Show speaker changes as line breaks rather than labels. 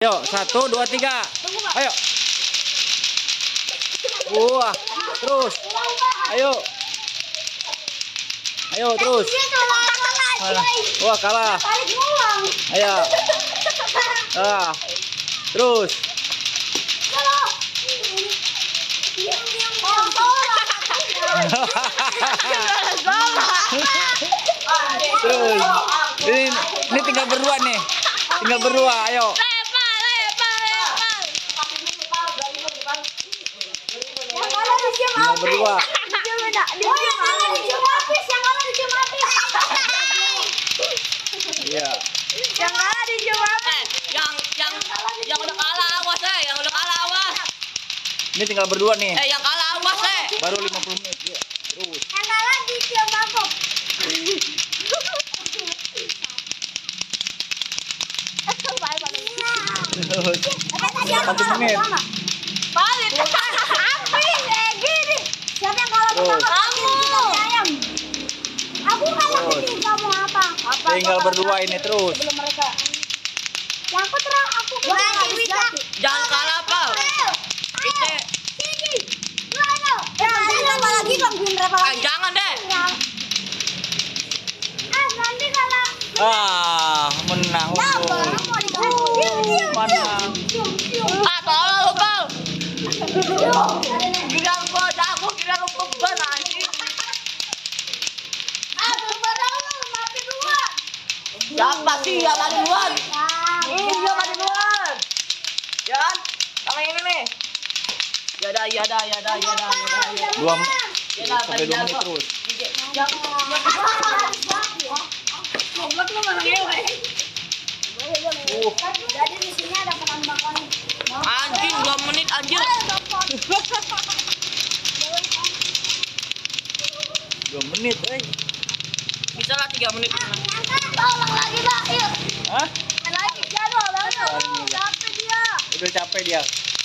Yuk, 1, 2, 3. Ayo. Wah, terus. Ayo. Ayo terus. Wah, kalah. Ayo. Terus. Terus. Ini tinggal berdua nih. Tinggal berdua, ayo. Tinggal berdua. Iya.
Yang kalah dijawab.
Yang udah kalah awas yang udah kalah awas.
Ini tinggal berdua nih.
Yang kalah awas
Baru 50 menit ya. Terus.
Yang kalah dijawab.
1 menit.
Balik. Habis gini. Siapa yang kalah pertama? Kamu. Aku kalah ketiga, kamu apa?
Tinggal berdua ini terus.
Sebelum mereka. Yang aku terang aku bisa.
Jangan kalah, Pak.
Berapa lagi gangguin berapa lagi?
Jangan deh.
Nanti kalah.
Menang. Menang.
Tolong lu, Bang. Kira gua jago, kira lu beban anjing.
Mati duluan.
Siapa sih yang mati duluan? Dia mati duluan. Ya kan? Sama ini nih. Ya dah.
2 sampai 2 menit terus.
Jadi di sini ada penambahan.
Anjing 2 menit anjir.
2 menit,
Bisa lah 3 menit.
Tolong lagi, Pak. Yuk.
Hah?
Lagi jadwal banget. Capek dia.
Udah capek dia.